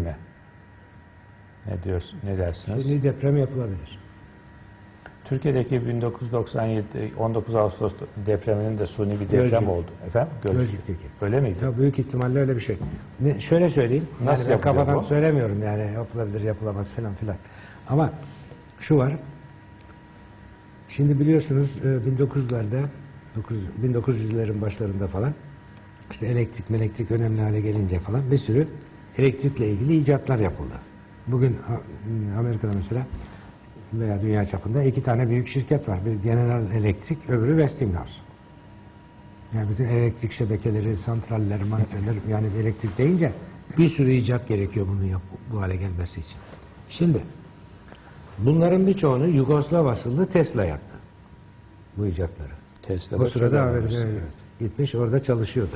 mi? Ne diyorsun? Ne dersiniz? Suni deprem yapılabilir. Türkiye'deki 1997 19 Ağustos depreminin de suni bir deprem Gölcük. oldu. Efendim? Gölcük'teki. Öyle miydi? Ya büyük ihtimalle öyle bir şey. Şöyle söyleyeyim. Nasıl ben yapılıyor kafadan bu? söylemiyorum yani yapılabilir yapılamaz filan filan. Ama şu var. Şimdi biliyorsunuz 1900'lerde 1900'lerin başlarında falan işte elektrik önemli hale gelince falan bir sürü elektrikle ilgili icatlar yapıldı. Bugün Amerika'da mesela veya dünya çapında 2 tane büyük şirket var. Bir General Electric, öbürü Westinghouse. Yani bütün elektrik şebekeleri, santraller, mantraller, yani elektrik deyince bir sürü icat gerekiyor bunu bu hale gelmesi için. Şimdi bunların birçoğunu Yugoslav asıllı Tesla yaptı. Bu icatları. Tesla o sırada Amerika'ya gitmiş, orada çalışıyordu.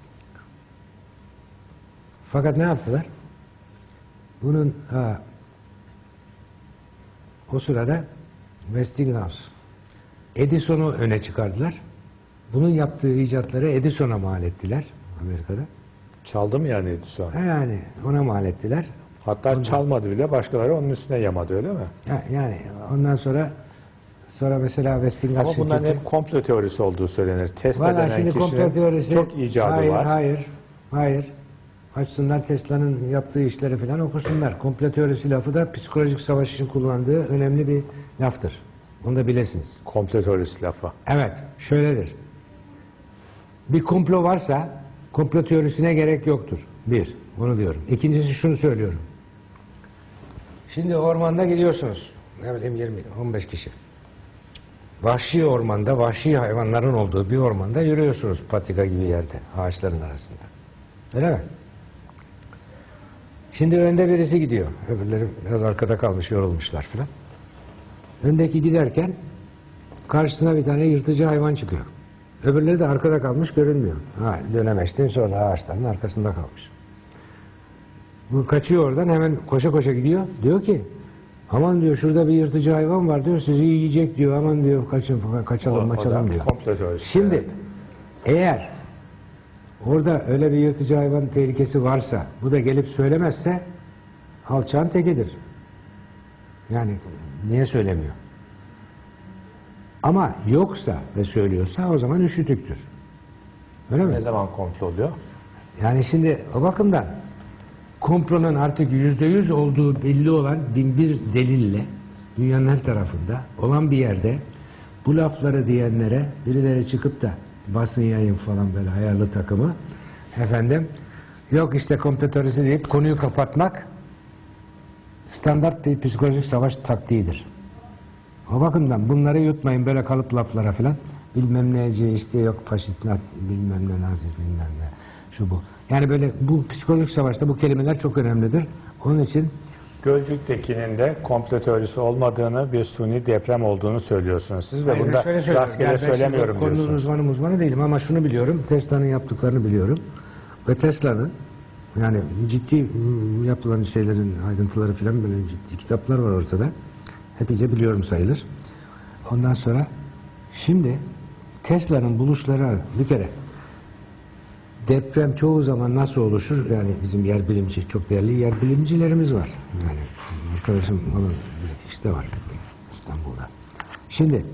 Fakat ne yaptılar? Bunun o sırada Westinghouse, Edison'u öne çıkardılar. Bunun yaptığı icatları Edison'a mal ettiler Amerika'da. Çaldı mı yani Edison? Yani ona mal ettiler. Hatta çalmadı bile, başkaları onun üstüne yamadı, öyle mi? Yani ondan sonra mesela Westinghouse Ama bunların şirketi... hep komplo teorisi olduğu söylenir. Tesla Valla denen şimdi komplo kişinin teorisi... çok icadı var. Hayır. Açsınlar Tesla'nın yaptığı işleri falan okusunlar. Komplo teorisi lafı da psikolojik savaş için kullandığı önemli bir laftır. Onu da bilesiniz. Komplo teorisi lafı. Evet, şöyledir. Bir komplo varsa komplo teorisine gerek yoktur. Bir, bunu diyorum. İkincisi şunu söylüyorum. Şimdi ormanda gidiyorsunuz. Ne bileyim 20-15 kişi. Vahşi ormanda, vahşi hayvanların olduğu bir ormanda yürüyorsunuz, patika gibi yerde, ağaçların arasında. Öyle mi? Şimdi önde birisi gidiyor. Öbürleri biraz arkada kalmış, yorulmuşlar filan. Öndeki giderken karşısına bir tane yırtıcı hayvan çıkıyor. Öbürleri de arkada kalmış, görünmüyor. Dönemeçtin, sonra ağaçların arkasında kalmış. Bu kaçıyor oradan, hemen koşa koşa gidiyor. Diyor ki, aman diyor, şurada bir yırtıcı hayvan var diyor, sizi yiyecek diyor, aman diyor, kaçalım diyor. Şimdi eğer orada öyle bir yırtıcı hayvan tehlikesi varsa, bu da gelip söylemezse alçağın tekidir. Yani niye söylemiyor? Ama yoksa ve söylüyorsa o zaman üşütüktür. Öyle mi? Ne zaman komplo oluyor? Yani şimdi o bakımdan komplonun artık %100 olduğu belli olan binbir delille dünyanın her tarafında olan bir yerde bu lafları diyenlere birileri çıkıp da basın yayın falan böyle ayarlı takımı yok işte komplo teorisi deyip konuyu kapatmak standart bir psikolojik savaş taktiğidir. O bakımdan bunları yutmayın böyle kalıp laflara falan. Bilmem neci işte yok faşist bilmem ne nazi bilmem ne şu bu. Yani böyle bu psikolojik savaşta bu kelimeler çok önemlidir. Onun için Gölcük'tekinin de komplo teorisi olmadığını, bir suni deprem olduğunu söylüyorsunuz siz ve bunda rastgele söylemiyorum diyorsunuz. Konunun uzmanı değilim ama şunu biliyorum. Tesla'nın yaptıklarını biliyorum. Ve Tesla'nın yani ciddi yapılan şeylerin ayrıntıları falan böyle ciddi kitaplar var ortada. Epeyce biliyorum sayılır. Ondan sonra şimdi Tesla'nın buluşları bir kere deprem çoğu zaman nasıl oluşur? Yani bizim yer bilimci, çok değerli yer bilimcilerimiz var. Yani arkadaşım onun işte var İstanbul'da. Şimdi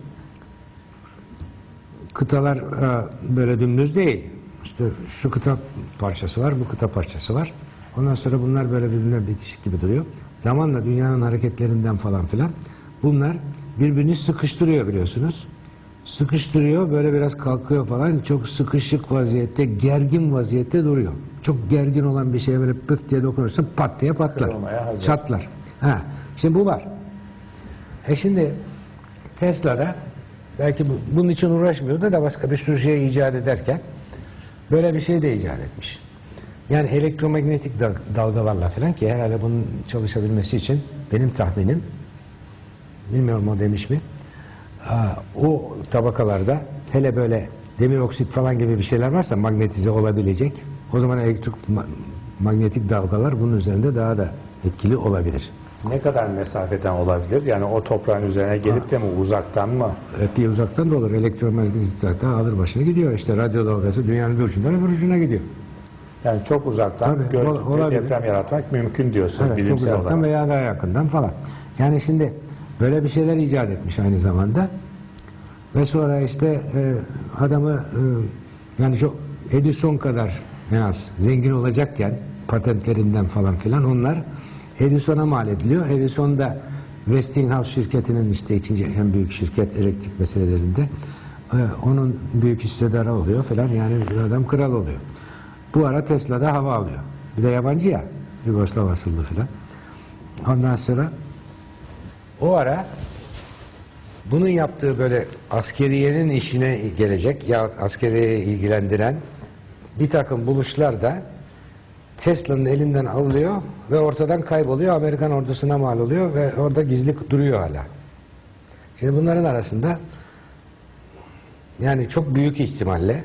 kıtalar böyle dümdüz değil. İşte şu kıta parçası var, bu kıta parçası var. Ondan sonra bunlar böyle birbirine bitişik gibi duruyor. Zamanla dünyanın hareketlerinden falan filan bunlar birbirini sıkıştırıyor biliyorsunuz. Sıkıştırıyor, böyle biraz kalkıyor falan. Çok sıkışık vaziyette, gergin vaziyette duruyor. Çok gergin olan bir şeye böyle pıt diye dokunursa pat diye patlar. Çatlar. Şimdi bu var. Şimdi Tesla'da belki bunun için uğraşmıyordu da başka bir sürü şey icat ederken böyle bir şey de icat etmiş. Yani elektromanyetik dalgalarla falan ki herhalde bunun çalışabilmesi için benim tahminim, bilmiyorum o demiş mi, o tabakalarda hele böyle demir oksit falan gibi bir şeyler varsa magnetize olabilecek, o zaman elektromanyetik dalgalar bunun üzerinde daha da etkili olabilir. Ne kadar mesafeden olabilir? Yani o toprağın üzerine gelip de mi, uzaktan mı? Epey uzaktan da olur. Elektromanyetik dalga alır başına gidiyor. İşte radyo dalgası dünyanın bir ucundan öbür ucuna gidiyor. Yani çok uzaktan Tabii, Gölcük'te olabilir. deprem yaratmak mümkün diyorsunuz Evet, çok bilimsel uzaktan olarak. veya daha yakından falan. Yani şimdi böyle bir şeyler icat etmiş aynı zamanda. Ve sonra işte adamı yani çok Edison kadar en az zengin olacakken patentlerinden falan filan onlar Edison'a mal ediliyor. Edison da Westinghouse şirketinin işte ikinci en büyük şirket elektrik meselelerinde onun büyük hissedarı oluyor falan, yani adam kral oluyor. Bu ara Tesla'da hava alıyor. Bir de yabancı ya, Yugoslav asıllı filan. Ondan sonra o ara bunun yaptığı böyle askeriyenin işine gelecek ya askeriyeyi ilgilendiren bir takım buluşlar da Tesla'nın elinden alınıyor ve ortadan kayboluyor. Amerikan ordusuna mal oluyor ve orada gizli duruyor hala. Şimdi bunların arasında yani çok büyük ihtimalle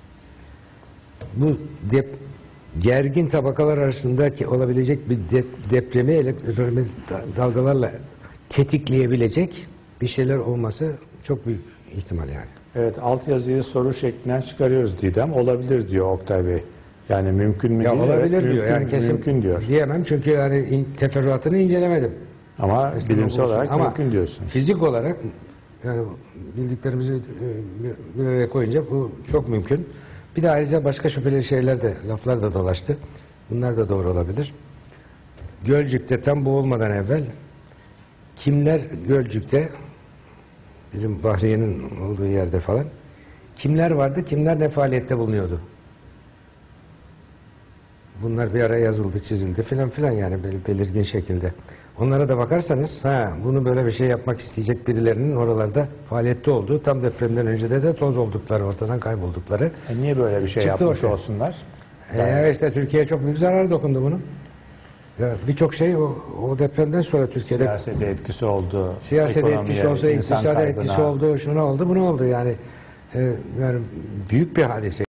bu gergin tabakalar arasındaki olabilecek bir depremi elektronik dalgalarla tetikleyebilecek bir şeyler olması çok büyük ihtimal yani. Evet, altyazıyı soru şeklinden çıkarıyoruz Didem. Olabilir diyor Oktay Bey. Yani mümkün mü Ya değil? olabilir Evet, diyor. mümkün, Yani kesin mümkün diyor. diyemem çünkü yani teferruatını incelemedim. Ama bilimsel olarak Ama mümkün diyorsun. fizik olarak yani bildiklerimizi bir araya koyunca bu çok mümkün. Bir de ayrıca başka şüpheli şeyler de, laflar da dolaştı. Bunlar da doğru olabilir. Gölcük'te tam bu olmadan evvel kimler Gölcük'te bizim Bahriye'nin olduğu yerde falan kimler vardı, kimler ne faaliyette bulunuyordu? Bunlar bir ara yazıldı, çizildi filan filan, yani belirgin şekilde. Onlara da bakarsanız bunu böyle bir şey yapmak isteyecek birilerinin oralarda faaliyette olduğu, tam depremden önce de toz oldukları, ortadan kayboldukları. Niye böyle bir şey Çıktı yapmış ortaya. olsunlar? İşte Türkiye'ye çok büyük zarar dokundu bunun. Birçok şey o depremden sonra Türkiye'de Siyasete etkisi oldu. siyasete ekonomiye, etkisi olsa, insan iktisada kaybına. etkisi oldu, şuna oldu, bunu oldu yani. Yani büyük bir hadise.